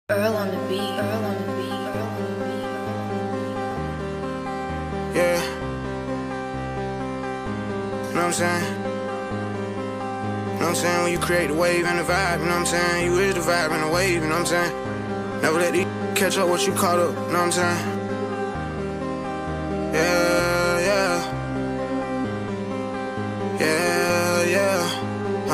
Earl on the beat, Earl on the beat, Earl on the beat, yeah. You know what I'm saying? You know what I'm saying? When you create the wave and the vibe, you know what I'm saying? You is the vibe and the wave, you know what I'm saying? Never let these catch up what you caught up, you know what I'm saying? Yeah, yeah. Yeah, yeah.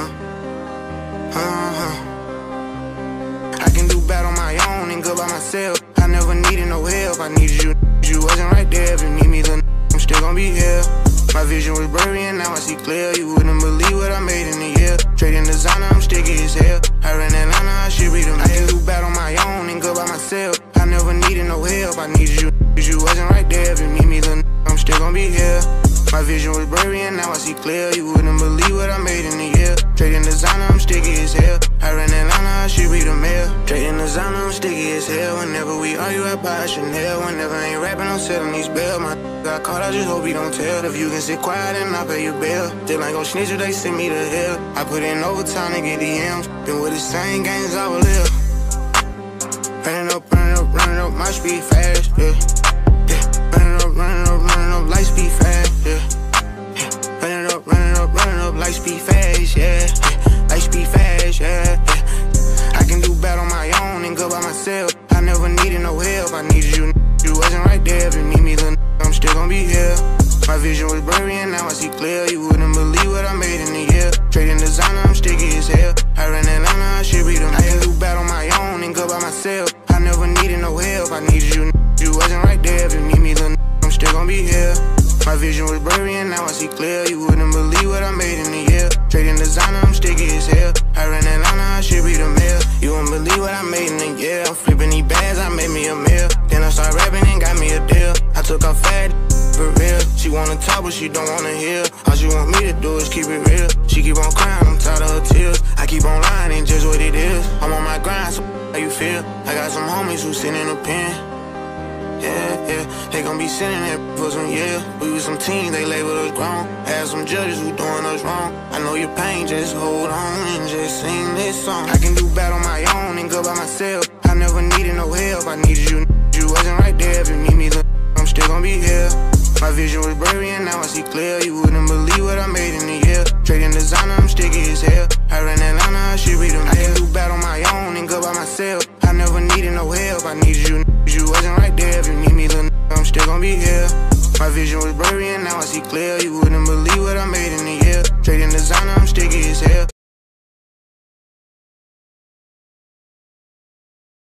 I can do bad on my own and good by myself. I never needed no help, I needed you. You wasn't right there. If you need me, then I'm still gonna be here. My vision was blurry and now I see clear. You wouldn't believe what I made in a year. Trading designer, I'm sticky as hell. I ran Atlanta, I should read them. I can do bad on my own and good by myself. I never needed no help, I needed you. You wasn't right there. If you need me, then I'm still gonna be here. My vision was blurry and now I see clear. You wouldn't believe what I made in a year. Trading designer, I'm sticky as hell. I ran Atlanta, I should read the mail. Trading designer, I'm sticky as hell. Whenever we argue, I buy Chanel. Whenever I ain't rapping, I'm selling these bills. My got caught, I just hope he don't tell. If you can sit quiet and I'll pay your bill. Still ain't gon' snitch if they send me to hell. I put in overtime to get the M's. Been with the same gangs I will live. Running up, my speed fast, yeah. Running up, light speed fast, yeah. Running up, light speed fast, yeah. Light speed fast, yeah. I can do bad on my own and good by myself. I never needed no help, I needed you. You wasn't right there. If you need me, then I'm still gonna be here. My vision was blurry and now I see clear. You wouldn't believe what I made in a year. Trading designer, I'm sticky as hell. I ran Atlanta, I should read them. I can do bad on my own and good by myself. I never needed no help, I needed you. You wasn't right there. If you need me, then I'm still gonna be here. My vision was blurry and now I see clear. You wouldn't believe what I made in a year. Trading designer, I'm sticky as hell. I ran Atlanta, I should read the mail. You wouldn't believe what I made in a year. I'm flipping these bags, I made me a meal. Then I started rapping and got me a deal. I took off fat, for real. She wanna talk but she don't wanna hear. All she want me to do is keep it real. She keep on crying, I'm tired of her tears. I keep on lying and just what it is. I'm on my grind, so how you feel? I got some homies who sit in a pen. Yeah, yeah, they gon' be sitting there for some years. We was some teens, they labeled us grown. Had some judges who doing us wrong. I know your pain, just hold on and just sing this song. I can do bad on my own and good by myself. I never needed no help, I needed you. You wasn't right there. If you need me, then I'm still gonna be here. My vision was blurry and now I see clear. You wouldn't believe what I made in a year. Trading designer, I'm sticky as hell. I ran Atlanta, I should read them. I can do bad on my own and good by myself. I never needed no help, I needed you. You wasn't right there. If you need me, then I'm still gonna be here. My vision was blurry and now I see clear. You wouldn't believe what I made in a year. Trading designer, I'm sticky as hell.